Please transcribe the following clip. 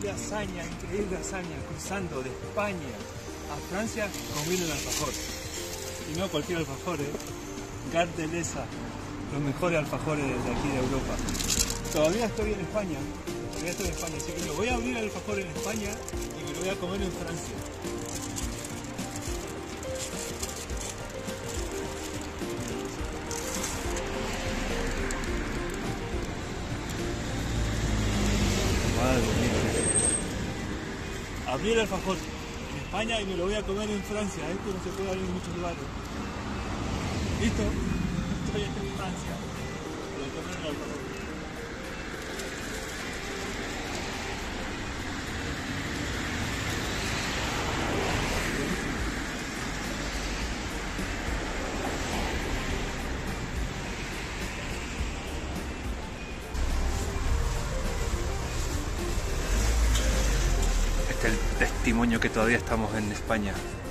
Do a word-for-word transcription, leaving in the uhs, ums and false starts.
increíble hazaña, increíble hazaña, cruzando de España a Francia comiendo el alfajor. Y no cualquier alfajor, ¿eh? Gardelesa, los mejores alfajores de aquí de Europa. Todavía estoy en España, todavía estoy en España, así que me voy a abrir el alfajor en España y me lo voy a comer en Francia. Madre mía. Abrí el alfajor en España y me lo voy a comer en Francia. Esto no se puede abrir en muchos lugares. ¿Listo? Estoy en Francia. Voy a comer el alfajor. Este es el testimonio que todavía estamos en España.